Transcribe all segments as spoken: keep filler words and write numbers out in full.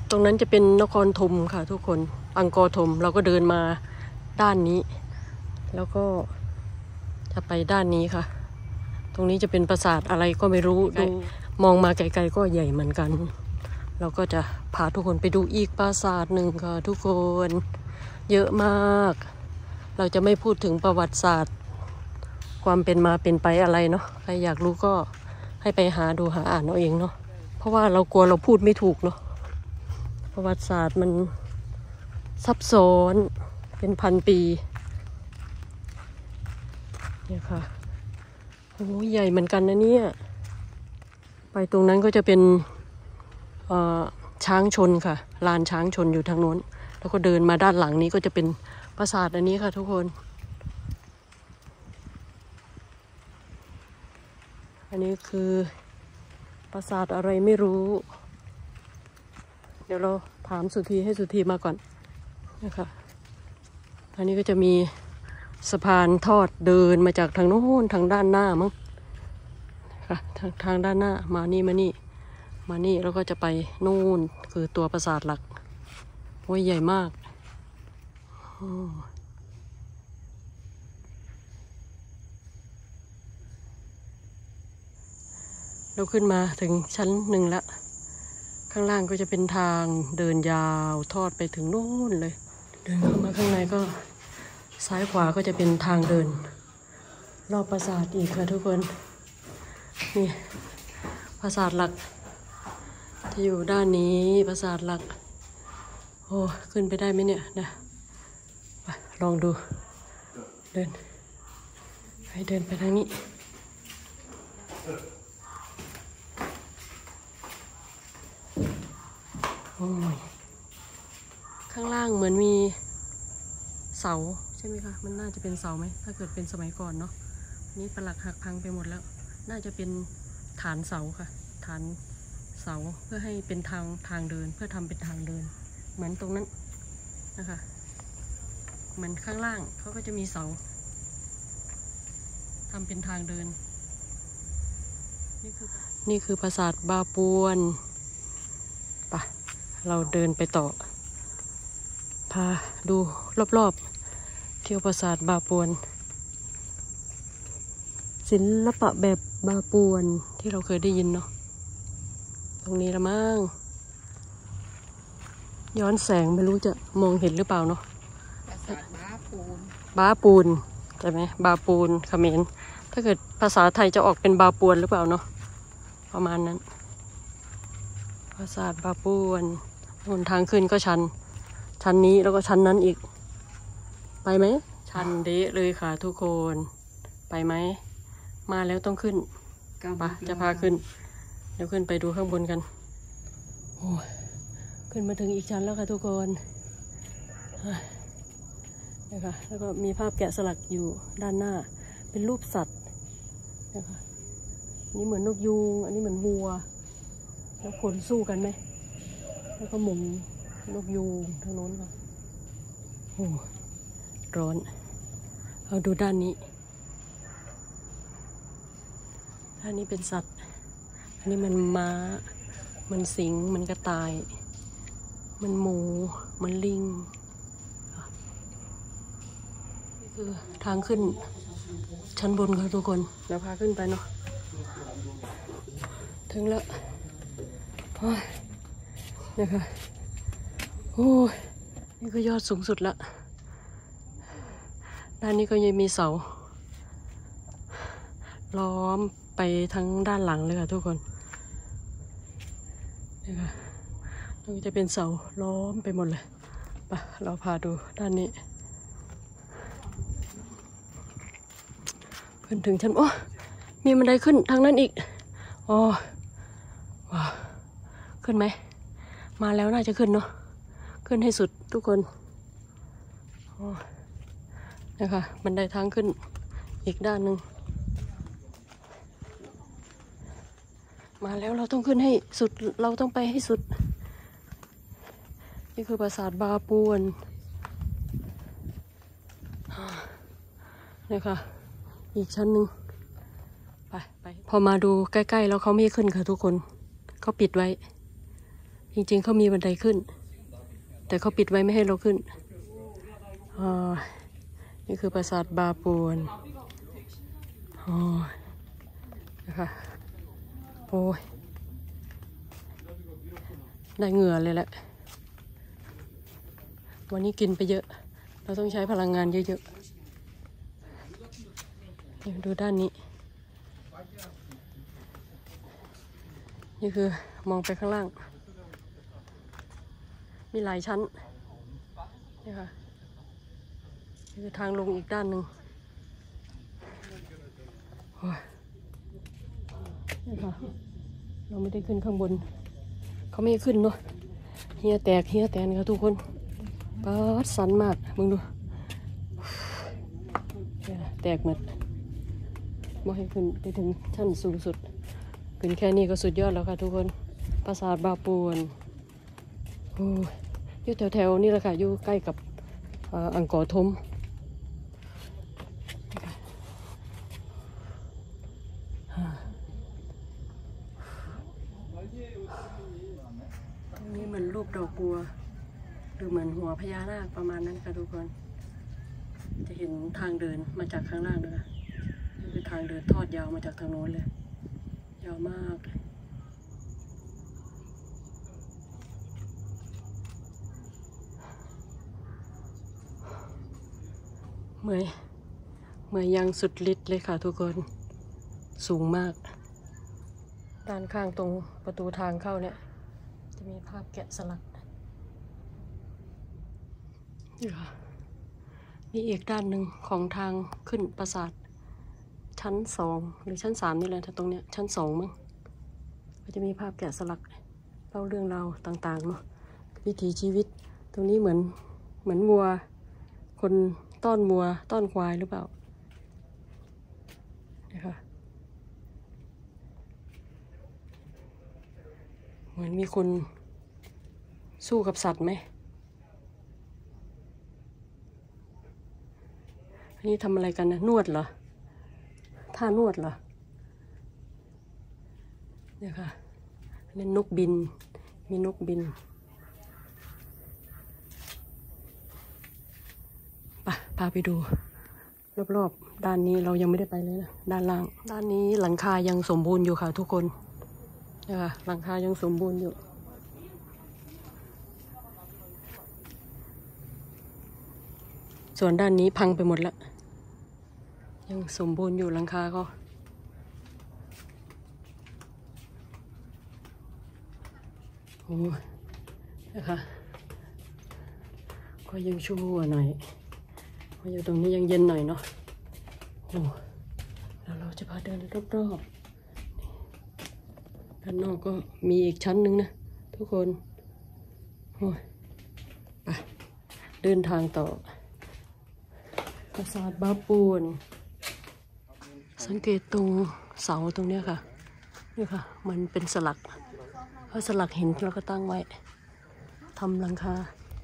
ตรงนั้นจะเป็นนครธมค่ะทุกคนอังกอร์ธมเราก็เดินมาด้านนี้แล้วก็จะไปด้านนี้ค่ะตรงนี้จะเป็นปราสาทอะไรก็ไม่รู้ดูมองมาไกลๆก็ใหญ่เหมือนกันเราก็จะพาทุกคนไปดูอีกปราสาทหนึ่งค่ะทุกคนเยอะมากเราจะไม่พูดถึงประวัติศาสตร์ความเป็นมาเป็นไปอะไรเนาะใครอยากรู้ก็ให้ไปหาดูหาอ่านเอาเองเนาะเพราะว่าเรากลัวเราพูดไม่ถูกเนาะประวัติศาสตร์มันซับซ้อนเป็นพันปีเนี่ยค่ะโอ้ใหญ่เหมือนกันนะเนี่ยไปตรงนั้นก็จะเป็นช้างชนค่ะลานช้างชนอยู่ทางโน้นแล้วก็เดินมาด้านหลังนี้ก็จะเป็นปราสาทอันนี้ค่ะทุกคนอันนี้คือปราสาทอะไรไม่รู้เดี๋ยวเราถามสุธีให้สุธีมาก่อนนะคะอันนี้ก็จะมีสะพานทอดเดินมาจากทางโน้นทางด้านหน้ามั้งค่ะทางทางด้านหน้ามานี่มานี่มานี่แล้วก็จะไปนู่นคือตัวปราสาทหลักโอ้ยใหญ่มากเราขึ้นมาถึงชั้นหนึ่งแล้วข้างล่างก็จะเป็นทางเดินยาวทอดไปถึงนู่นเลยเดินเข้ามาข้างในก็ซ้ายขวาก็จะเป็นทางเดินรอบปราสาทอีกค่ะทุกคนนี่ปราสาทหลักที่อยู่ด้านนี้ปราสาทหลักโอ้ขึ้นไปได้ไหมเนี่ยนะลองดูเดินให้เดินไปทางนี้โอ้ยข้างล่างเหมือนมีเสาใช่ไหมคะมันน่าจะเป็นเสาไหมถ้าเกิดเป็นสมัยก่อนเนาะนี่ปลักหักพังไปหมดแล้วน่าจะเป็นฐานเสาค่ะฐานเสาเพื่อให้เป็นทางทางเดินเพื่อทำเป็นทางเดินเหมือนตรงนั้นนะคะเหมือนข้างล่างเขาก็จะมีเสาทำเป็นทางเดินนี่คือนี่คือปราสาทบาปวนไปเราเดินไปต่อพาดูรอบๆเที่ยวปราสาทบาปวนศิลปะแบบบาปวนที่เราเคยได้ยินเนาะตรงนี้ละมั้งย้อนแสงไม่รู้จะมองเห็นหรือเปล่าเนาะปราสาทบาปูนบาปูนใช่ไหมบาปูนเขมรถ้าเกิดภาษาไทยจะออกเป็นบาปวนหรือเปล่าเนาะประมาณนั้นปราสาทบาปวนบนทางขึ้นก็ชันชั้นนี้แล้วก็ชั้นนั้นอีกไปไหมชันเดะเลยค่ะทุกคนไปไหมมาแล้วต้องขึ้นปะจะพาขึ้นเดี๋ยวขึ้นไปดูข้างบนกันโอ้ขึ้นมาถึงอีกชั้นแล้วค่ะทุกคนนะคะแล้วก็มีภาพแกะสลักอยู่ด้านหน้าเป็นรูปสัตว์นะคะนี่เหมือนนกยูงอันนี้เหมือนวัวแล้วคนสู้กันไหมแล้วก็หมุนนกยูงทางโน้นค่ะโอ้ร้อนเอาดูด้านนี้ด้านนี้เป็นสัตว์อันนี้มันม้ามันสิงมันกระต่ายมันหมูมันลิงนี่คือทางขึ้นชั้นบนค่ะทุกคนเดี๋ยวพาขึ้นไปเนาะถึงแล้วนี่ค่ะโอ้ยนี่ก็ยอดสูงสุดละด้านนี้ก็ยังมีเสาล้อมไปทั้งด้านหลังเลยค่ะทุกคนนี่ค่ะตรงนี้จะเป็นเสาล้อมไปหมดเลยไปเราพาดูด้านนี้ขึ้นถึงชั้นโอ้มีบันไดขึ้นทางนั้นอีกอ๋อว้าวขึ้นไหมมาแล้วน่าจะขึ้นเนาะขึ้นให้สุดทุกคนนะคะบันไดทางขึ้นอีกด้านหนึ่งมาแล้วเราต้องขึ้นให้สุดเราต้องไปให้สุดนี่คือปราสาทบาปวนนะคะอีกชั้นหนึ่งไปไปพอมาดูใกล้ๆแล้วเขาไม่ขึ้นค่ะทุกคนเขาปิดไว้ริงๆเขามีบันไดขึ้นแต่เขาปิดไว้ไม่ให้เราขึ้นอ๋อนี่คือปราสาทบาปูนอ๋อนะคะโอ้ยได้เหงื่อเลยแหละวันนี้กินไปเยอะเราต้องใช้พลังงานเยอะๆดูด้านนี้นี่คือมองไปข้างล่างมีหลายชั้นนี่ค่ะนี่คือทางลงอีกด้านหนึ่งนี่ค่ะเราไม่ได้ขึ้นข้างบนเขาไม่ให้ขึ้นเนาะเฮียแตกเฮียแตนค่ะทุกคนป๊าดสันมากมึงดูแตกหมดไม่ให้ขึ้นไปถึงชั้นสูงสุดขึ้นแค่นี้ก็สุดยอดแล้วค่ะทุกคนปราสาทบาปูนอยู่แถวๆนี่แหละค่ะอยู่ใกล้กับอังกอร์ธมนี่เหมือนรูปดอกบัวหรือเหมือนหัวพญานาคประมาณนั้นค่ะทุกคนจะเห็นทางเดินมาจากข้างล่างนะคะนี่คือทางเดินทอดยาวมาจากทางโน้นเลยยาวมากเมื่อยเมื่อยยังสุดฤทธิ์เลยค่ะทุกคนสูงมากด้านข้างตรงประตูทางเข้าเนี่ยจะมีภาพแกะสลักนี่ค่ะมีอีกด้านหนึ่งของทางขึ้นปราสาทชั้นสองหรือชั้นสามนี่แหละถ้าตรงเนี้ยชั้นสองมั้งก็จะมีภาพแกะสลักเล่าเรื่องราวต่างๆเนาะวิถีชีวิตตรงนี้เหมือนเหมือนวัวคนต้อนวัวต้อนควายหรือเปล่านะคะเหมือนมีคนสู้กับสัตว์ไหมอันนี้ทำอะไรกันนะนวดเหรอท่านวดเหรอเนี่ยค่ะนี่นกบินมีนกบินไปพาไปดูรอบๆด้านนี้เรายังไม่ได้ไปเลยนะด้านล่างด้านนี้หลังคายังสมบูรณ์อยู่ค่ะทุกคนนะคะหลังคายังสมบูรณ์อยู่ส่วนด้านนี้พังไปหมดแล้วยังสมบูรณ์อยู่หลังคาก็โอ้นะคะก็ยังชั่วหน่อยเพราะอยู่ตรงนี้ยังเย็นหน่อยเนาะโอ้แล้วเราจะพาเดินรอบๆด้านนอกก็มีอีกชั้นหนึ่งนะทุกคนโอ้ยไปเดินทางต่อปราสาทบาปูนสังเกตตรงเสาตรงเนี้ยค่ะนี่ค่ะมันเป็นสลักเขาสลักหินแล้วก็ตั้งไว้ทำหลังคา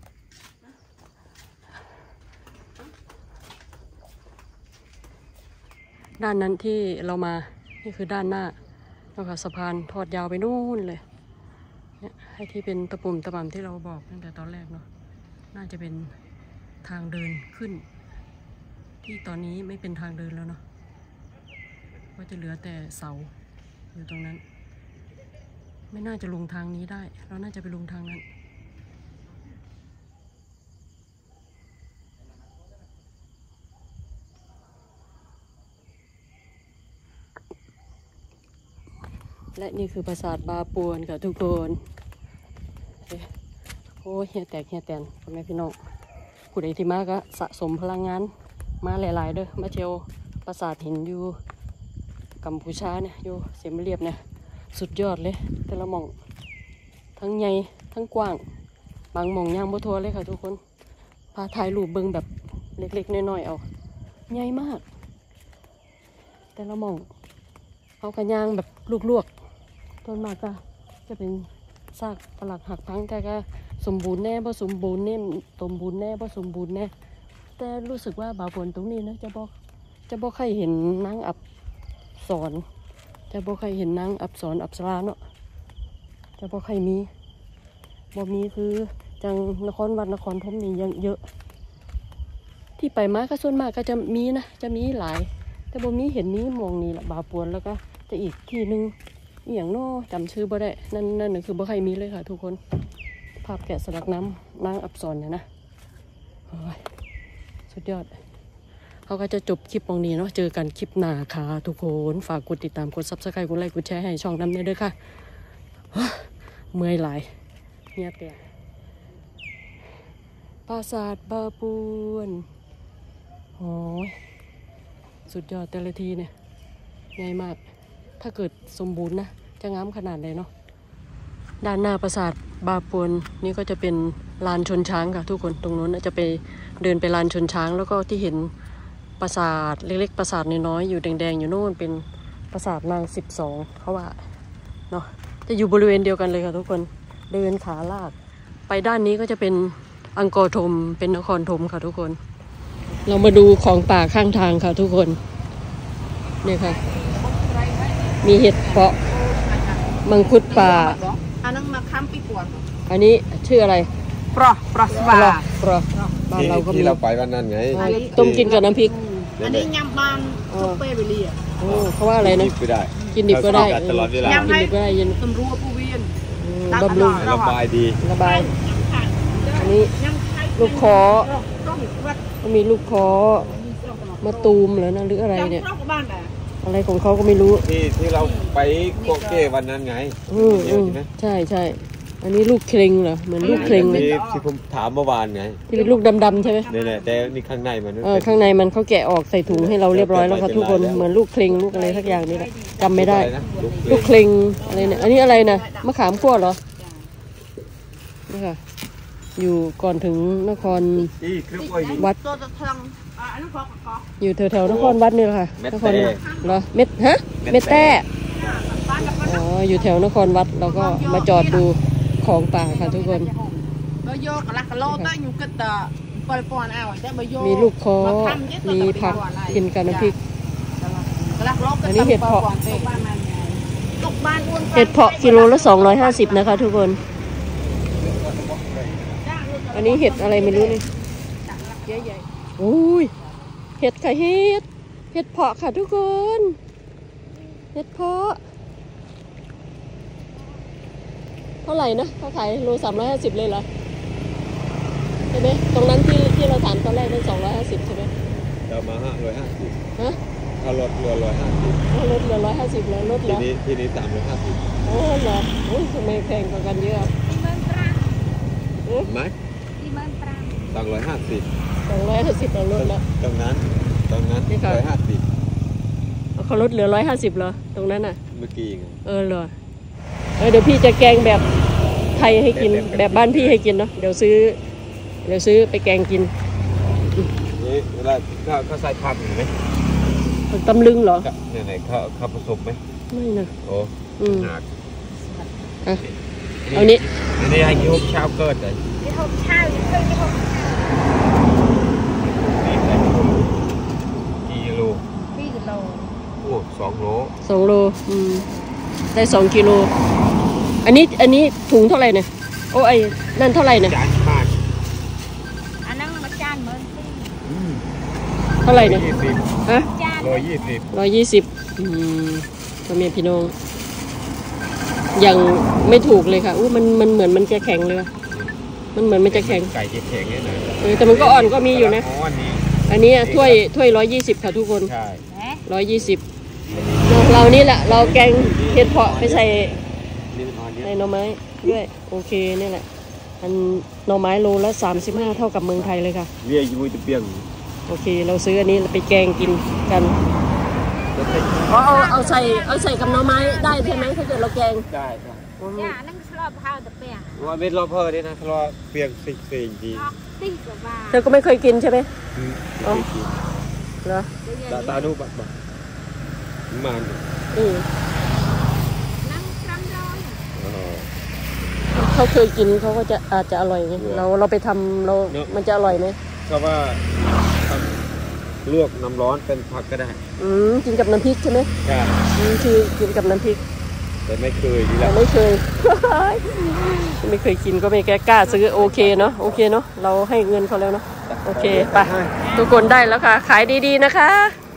ด้านนั้นที่เรามานี่คือด้านหน้าแล้วก็สะพานทอดยาวไปนู่นเลยเนี่ยให้ที่เป็นตะปุ่มตะป่ำที่เราบอกตั้งแต่ตอนแรกเนาะน่าจะเป็นทางเดินขึ้นที่ตอนนี้ไม่เป็นทางเดินแล้วเนาะก็จะเหลือแต่เสาอยู่ตรงนั้นไม่น่าจะลงทางนี้ได้เราน่าจะไปลงทางนั้นและนี่คือปราสาทบาปูนค่ะทุกคนโอ้ยเฮียแตกเฮียแตนพ่อแม่พี่น้องผู้ใดที่มาก็สะสมพลังงานมาหลายๆเด้อมาเที่ยวปราสาทหินอยู่กัมพูชาเนี่ยอยู่เสียมเรียบเนี่ยสุดยอดเลยแต่ละหม่องทั้งใหญ่ทั้งกว้างบางหม่องย่างบ่ทัวเลยค่ะทุกคนพาถ่ายรูปเบิ่งแบบเล็กๆน้อยๆเอาใหญ่มากแต่ละหม่องเอากระย่างแบบลวกๆต้นมากก็จะเป็นซากปลักหักพังแต่ก็สมบูรณ์แน่บ่สมบูรณ์แน่สมบูรณ์แน่บ่สมบูรณ์แน่แต่รู้สึกว่าบาปูนตรงนี้นะจะบ่จะบ่เคยเห็นนางอับสอนจะบ่เคยเห็นนางอับสอนอับสราเนาะจะบ่เคยมีบ่มีคือจังนครวัดนครธมนี่ยังเยอะที่ไปมาก็ส่วนมากก็จะมีนะจะมีหลายแต่บ่มีเห็นนี้มองนี่แหละบาปวนแล้วก็จะอีกที่นึงอีหยังน้อจำชื่อบ่ได้นั่นนั่นคือบ่ใครมีเลยค่ะทุกคนภาพแกะสลักน้ำนางอับสรเนี่ยนะสุดยอดเขาก็จะจบคลิปตรงนี้เนาะเจอกันคลิปหน้าค่ะทุกคนฝากกดติดตามกดซับสไครต์กดไลค์กดแชร์ให้ช่องน้ำเนี่ยด้วยค่ะเมื่อยหลายเนี่ยแต่ปราสาทบาปูนโอ้ยสุดยอดแต่ละทีเนี่ยง่ายมากถ้าเกิดสมบูรณ์นะจะงามขนาดเลยเนาะด้านหน้าปราสาทบาปูนนี่ก็จะเป็นลานชนช้างค่ะทุกคนตรงนู้นจะไปเดินไปลานชนช้างแล้วก็ที่เห็นปราสาทเล็กๆปราสาทน้อยๆอยู่แดงๆอยู่โน่นเป็นปราสาทนางสิบสองเขาว่าเนาะจะอยู่บริเวณเดียวกันเลยค่ะทุกคนเดินขาลากไปด้านนี้ก็จะเป็นอังกอร์ธมเป็นนครธมค่ะทุกคนเรามาดูของป่าข้างทางค่ะทุกคนนี่ค่ะมีเห็ดเพาะมังคุดป่าอันนั้นมาค้ำปีกวนอันนี้ชื่ออะไรปลาปลาสวาปลาบ้านเราก็มีที่เราไปวันนั้นไงต้มกินกับน้ำพริกอันนี้ยำบานซุปเปอร์เบลีอ่ะโอ้เขาว่าอะไรนะกินดิบก็ได้ตลอดเวลากินดิบก็ได้ยินตำรัวปูเวียนบำรุงระบายดีระบายอันนี้ลูกคอก็มีลูกคอมาตูมเหรอนะหรืออะไรเนี่ยอะไรของเขาก็ไม่รู้ที่ที่เราไปโกเก้วันนั้นไงอืมอืมใช่ใช่อันนี้ลูกเคร่งเหรอเหมือนลูกเคร่งเลยที่ผมถามเมื่อวานไงที่เป็นลูกดำๆใช่ไหมนี่แหละแต่นี่ข้างในมันเออข้างในมันเขาแกะออกใส่ถุงให้เราเรียบร้อยแล้วครับทุกคนเหมือนลูกเคร่งลูกอะไรสักอย่างนี่แหละจำไม่ได้ลูกเคร่งอะไรเนี่ยอันนี้อะไรนะมะขามคั่วเหรอนี่ค่ะอยู่ก่อนถึงนครวัดอยู่แถวๆนครวัดนี่แหละค่ะนครเหรอเม็ดฮะเม็ดแต้อ๋ออยู่แถวนครวัดเราก็มาจอดดูของป่าค่ะทุกคนมีลูกคอมีผักกินกับน้ำพริกอันนี้เห็ดเพาะเห็ดเพาะกิโลละสองร้อยห้าสิบนะคะทุกคนอันนี้เห็ดอะไรไม่รู้นี่ใหญ่ๆอุ้ยเห็ดค่ะเห็ดเห็ดเพาะค่ะทุกคนเห็ดเพาะเท่าไหร่นะเขาขายโลสามร้อยห้าสิบเลยเหรอใช่ไหมตรงนั้นที่ที่เราถามตอนแรกเป็นสองร้อยห้าสิบใช่ไหมเรามาห้าร้อยห้าสิบฮะถ้าลดเหลือร้อยห้าสิบถ้าลดเหลือร้อยห้าสิบแล้วลดเหรอทีนี้ทีนี้สามร้อยห้าสิบโอ้เหรอโอ้ยทำไมแพงกว่ากันเยอะไหมสองร้อยห้าสิบสองร้อยห้าสิบเราลดแล้วตรงนั้นตรงนั้นร้อยห้าสิบเขาลดเหลือร้อยห้าสิบเหรอตรงนั้นน่ะเมื่อกี้ไงเออเหรอเออเดี๋ยวพี่จะแกงแบบไทยให้กินแบบบ้านพี่ให้กินเนาะเดี๋ยวซื้อเดี๋ยวซื้อไปแกงกินนี่เวลาเขาเขาใส่ผักไหมตำลึงเหรอเนี่ยไหนเขาเขาผสมไหมไม่นะโอ้อืมหนักอ่ะเอานี้อันนี้ให้กี่หกเช้าเกิดเลยหกเช้าเกิดหกกี่กิโลกี่กิโลโอ้สองโลสองโลอืมได้สองกิโลอันนี้อันนี้ถุงเท่าไหร่เนี่ยโอ้ไอ้นั่นเท่าไหร่เนี่ยจานห้าอันนั้นมาจานเหมือนเท่าไหร่เนี่ยฮะร้อยยี่สิบร้อยยี่สิบอืมพ่อแม่พี่น้องยังไม่ถูกเลยค่ะอู้มันมันเหมือนมันจะแข็งเลยมันเหมือนมันจะแข็งไก่แข็งเนี่ยนะเออแต่มันก็อ่อนก็มีอยู่นะอันนี้ถ้วยถ้วยร้อยยี่สิบค่ะทุกคนร้อยยี่สิบเรานี่แหละเราแกงเห็ดเพาะไปใส่ในหน่อไม้ด้วยโอเคนี่แหละอันหน่อไม้โลละสามสิบห้าเท่ากับเมืองไทยเลยค่ะเรียกยูจะเปียงโอเคเราซื้ออันนี้ไปแกงกินกันเอาเอาเอาใส่เอาใส่กับหน่อไม้ได้ใช่ไหมถ้าเกิดเราแกงได้ครับอย่านั่งสลบข้าวตะเปียงว่าเม็ดรอบเพิ่มด้วยนะสลบเปียงสิสิดีเธอก็ไม่เคยกินใช่ไหมอ๋อเหรอตาตาดูบักบักมันอือเขาเคยกินเขาก็จะอาจจะอร่อยไงเราเราไปทำเรามันจะอร่อยไหมเพราะว่าทำลวกน้ำร้อนเป็นผักก็ได้อืมกินกับน้ำพริกใช่ไหมใช่นี่คือกินกับน้ำพริกแต่ไม่เคยนี่แหละไม่เคย ไม่เคยกินก็ไม่แกกล้าซื้อโอเคเนาะโอเคเนาะเราให้เงินเขาแล้วเนาะโอเคไปทุกคนได้แล้วค่ะ ขายดีๆนะคะ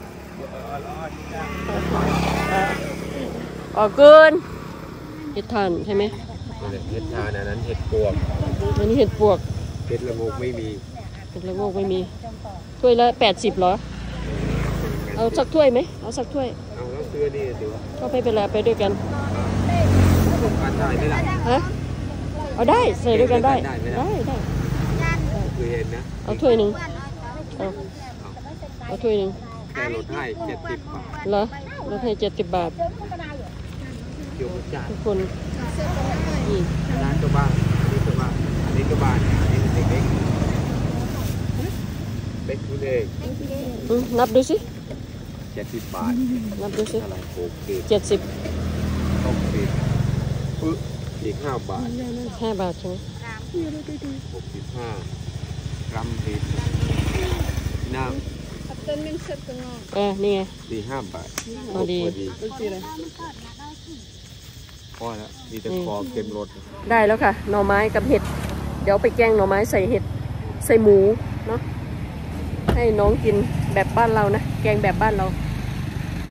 ออกเกินเห็ดถ่านใช่ไหมเห็ดทานอันนั้นเห็ดปวกอันนี้เห็ดปวกเห็ดละโงกไม่มีเห็ดละโงกไม่มีถ้วยละแปดสิบเหรอเอาสักถ้วยไหมเอาสักถ้วยเอาแล้วซื้อนี่เดี๋ยวก็ไปเป็นไรไปด้วยกันผมการได้ไหมล่ะฮะเอาได้ใส่ด้วยกันได้ได้ได้เคยเห็นนะเอาถ้วยหนึ่งเอาเอาถ้วยหนึ่งแกลดให้เจ็ดสิบบาทเหรอลดให้เจ็ดสิบบาทเดี๋ยวจ่ายทุกคนนี่ร้านก็บ้านอันนี้ก็บ้านอันนี้ก็บ้านอันนี้เด็กๆเล็กคุณเองอืมนับดูสิเจ็ดสิบบาทนับดูสิอะไรหกสิบเจ็ดสิบหกสิบปึ๊บอีกห้าบาทห้าบาทใช่ไหมหกสิบห้ากรัมผิดน้เออนี่ไงำดีห้าบาทพอดีพอแล้วมีแต่คอเต็มรถได้แล้วค่ะหน่อไม้กับเห็ดเดี๋ยวไปแกงหน่อไม้ใส่เห็ดใส่หมูเนาะให้น้องกินแบบบ้านเรานะแกงแบบบ้านเรา